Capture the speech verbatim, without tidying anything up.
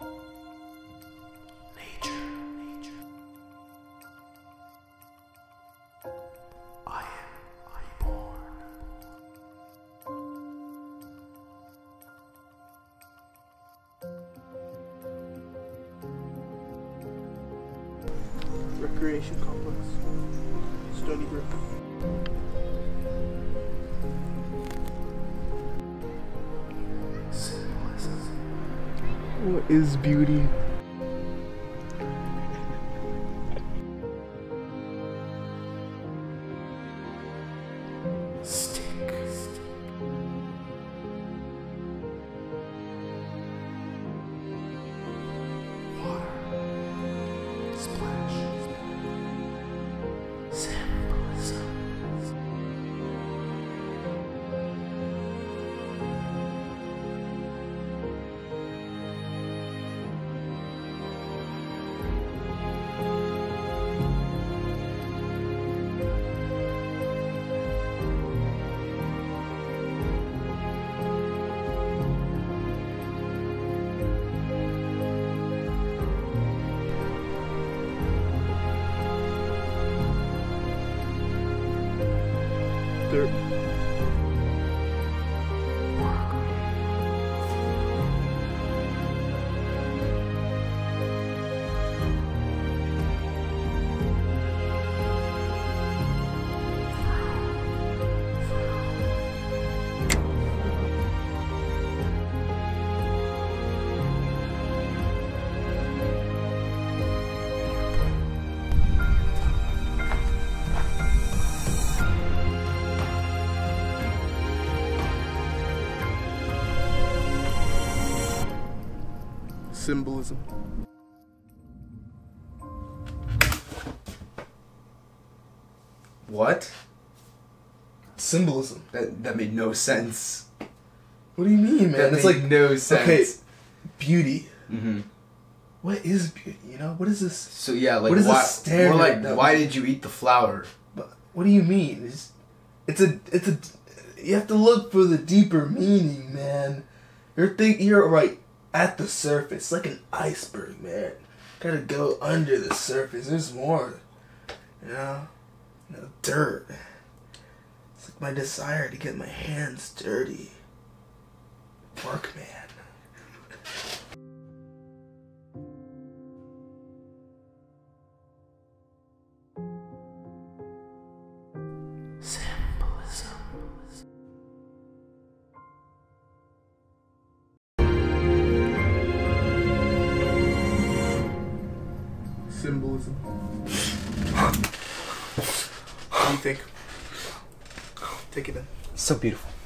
Nature. Nature. I am reborn. Recreation complex. Stony Brook. What is beauty? Stick. Water. Splash. Symbolism. Dirt. Symbolism. What? Symbolism. That that made no sense. What do you mean, man? That It's made like no sense. okay, beauty. Mm-hmm. What is beauty? You know, what is this? So yeah, like What is the why? standard More like, that why we- did you eat the flower? But what do you mean? It's it's a it's a you have to look for the deeper meaning, man. You're think you're right at the surface, like an iceberg, man. Gotta go under the surface. There's more, you know. You know, dirt. It's like my desire to get my hands dirty. Workman. Symbolism. Symbolism. What do you think? Take it in. So beautiful.